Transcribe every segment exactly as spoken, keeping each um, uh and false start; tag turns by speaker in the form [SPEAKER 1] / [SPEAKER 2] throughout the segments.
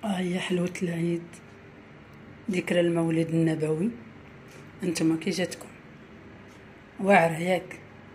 [SPEAKER 1] اه هي حلوة العيد، ذكرى المولد النبوي. انتما كي جاتكم؟ واعرة ياك؟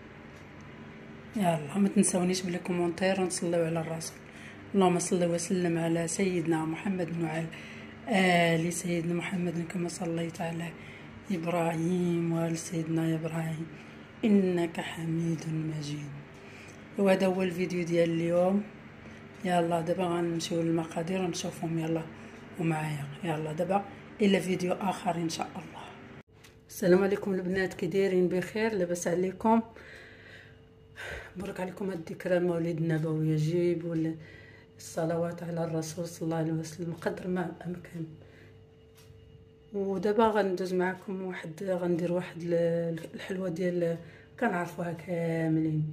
[SPEAKER 1] يلا ما تنسونيش بلي كومونتير ونصليو على الرسول. اللهم صل وسلم على سيدنا محمد وعلى آل سيدنا محمد كما صليت على إبراهيم وآل سيدنا إبراهيم إنك حميد مجيد. وهذا هو الفيديو ديال اليوم. يلا دابا غنمشيو للمقادير ونشوفهم يلا ومعايا. يلا دابا الى فيديو اخر ان شاء الله. السلام عليكم البنات، كي دايرين؟ بخير؟ لاباس عليكم؟ مبروك عليكم هاد الذكرى المولد النبوي. جيبوا الصلوات على الرسول صلى الله عليه وسلم قدر ما امكن. ودابا غندوز معكم واحد، غندير واحد الحلوه ديال كنعرفوها كاملين.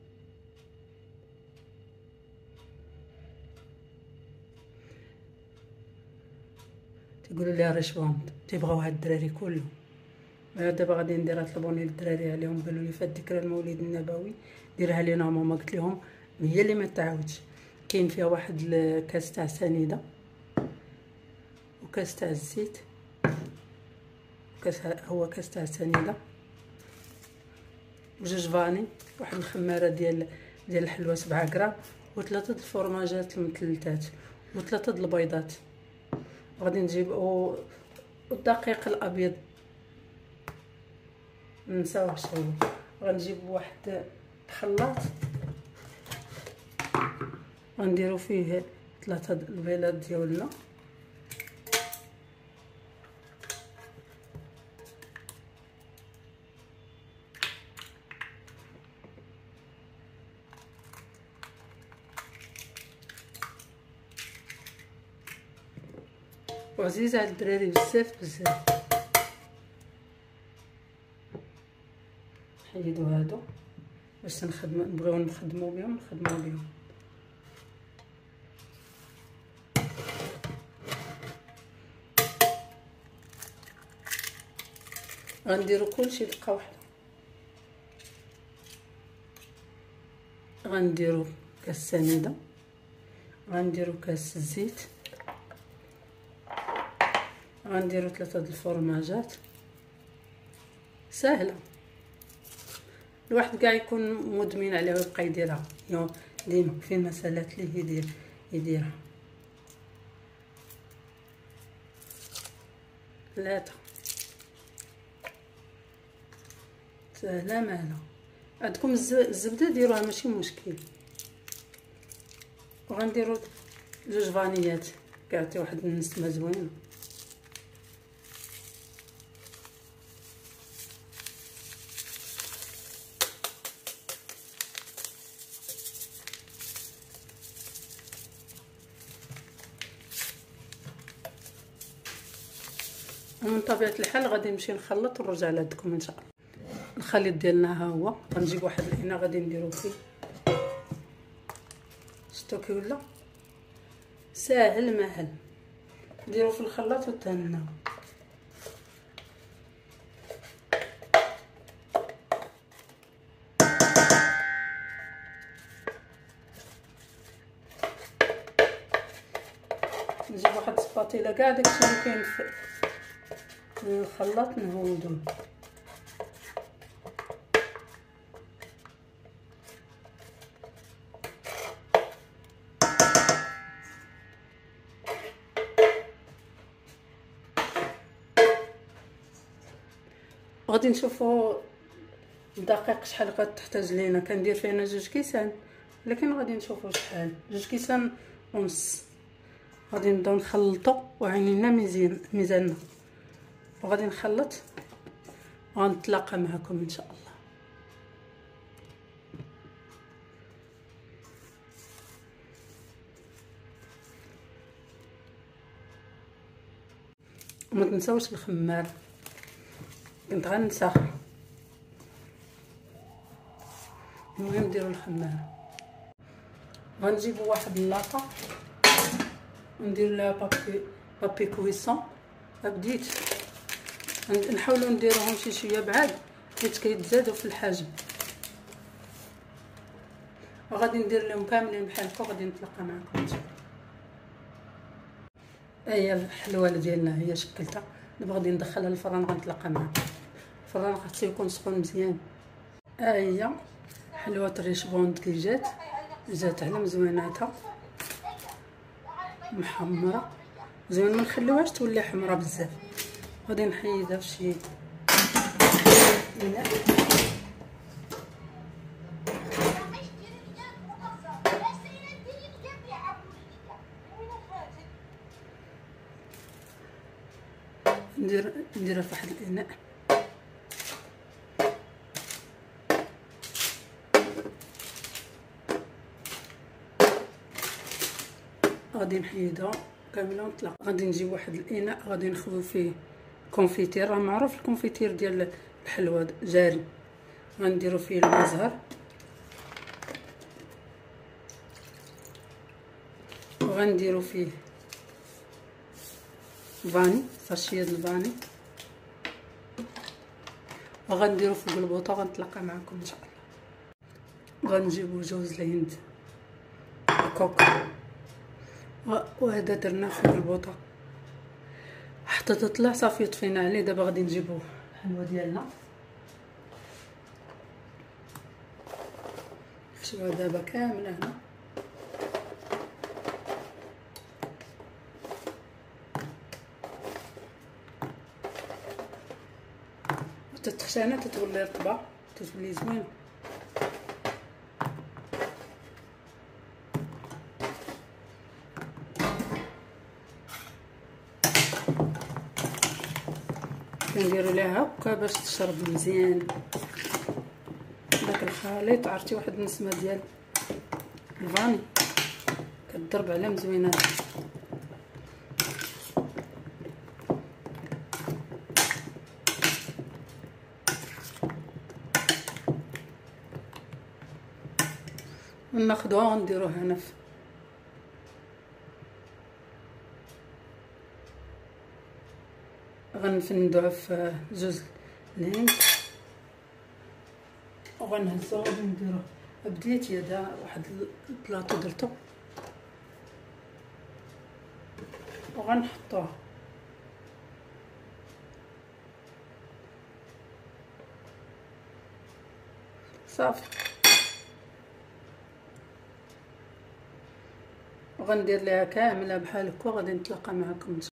[SPEAKER 1] تقولوا لي رشوند تيبغاوها الدراري كلهم. دابا غادي نديرها، طلبوني الدراري عليهم، قالوا لي فهاد ذكرى المولد النبوي ديرها لينا ماما. قلت لهم هي اللي ما تعاودش. كاين فيها واحد الكاس تاع سنيده وكاس تاع الزيت، كاس هو كاس تاع سنيده وجوج فاني، واحد الخماره ديال ديال الحلوه سبعة غرام، وثلاثه الفرماجات المثلثات، وثلاثه البيضات. غادي نجيب والدقيق الابيض منساوهش هو. غنجيب واحد الخلاط غنديرو فيه ثلاثه البيضات ديالنا، وعزيز على الدراري بزاف بزاف. حيدو هادو باش نخدمو، نبغيو نخدمو بهم نخدمو بهم. غنديرو كلشي دقه واحده. غنديرو كاس سنيده، غنديرو كاس الزيت، غنديرو ثلاثه د الفرماجات. سهله، الواحد كاع يكون مدمن عليها ويبقى يديرها ديما في المسالات اللي يدير يديرها. ثلاثه سهله مالا. عندكم الزبده ديروها ماشي مشكل. وغنديرو جوج فانيات كيعطي واحد النسمه زوينه. ومن طبيعه الحال غادي نمشي نخلط ونرجع لعندكم ان شاء الله. الخليط ديالنا ها هو. غنجيب واحد الاناء غادي نديرو فيه. شفتو كي ولا ساهل ماهل. نديرو في الخلاط وتهناو. نجيب واحد السباطيله كاع داكشي اللي كاين في الخلاط نهودو. غادي نشوفوا الدقيق شحال غتحتاج لينا. كندير فيه انا جوج كيسان، لكن غادي نشوفوا شحال. جوج كيسان ونص. غادي نبداو نخلطوا وعينينا مزيان ميزاننا، وغادي نخلط وغنتلاقى معكم ان شاء الله. وما تنساوش الخمار، كنت غنسى. المهم نديرو الخمار. غنجيبو واحد اللاطه وندير لها بابي بابي كويسون. بديت نحاولوا نديروهم شي شويه بعاد حيت كيتزادوا في الحجم. وغادي ندير لهم كاملين بحال هكا وغادي نتلاقى معكم ان شاء الله. هي الحلوه ديالنا هي شكلتها. دابا غادي ندخلها للفران غنتلاقى معها. الفران خاصو يكون سخون مزيان. ها هي حلوه الريشبوند كي جات جات على مزويناتها محمره زوين، ما نخليوهاش تولي حمرا بزاف. غادي نحيدها فشي إناء. ندير نديرها في واحد الاناء. غادي نحيدها كامله ونطلق. غادي نجيب واحد الاناء غادي نخوي فيه كونفيتير. راه معروف الكونفيتير ديال الحلوى جاري. غنديرو فيه الماء زهر وغنديرو فيه فاني، ساشيه د الفاني، وغنديرو في البلبوطه. غنتلاقى معكم ان شاء الله. غنجيبو جوز الهند كوكا، وهذا درنا في البلبوطه حتى تطلع صافي طفينا عليه. دابا غادي نجيبو الحلوه ديالنا نخشوها دابا كامله هنا. تتخشانه تتولي رطبه تتولي زوينه. كنديروا ليها هكا باش تشرب مزيان داك الخليط. عرفتي واحد النسمه ديال الفاني كتضرب على مزوينات. وناخذوها ونديروها هنا في غنفندوها في جوز الهند وغنهزوها. غادي نديروه بديت يدا واحد البلاطو درتو وغنحطوها صافي. وغندير ليها كامله بحال هكا. غادي نتلاقى معكم.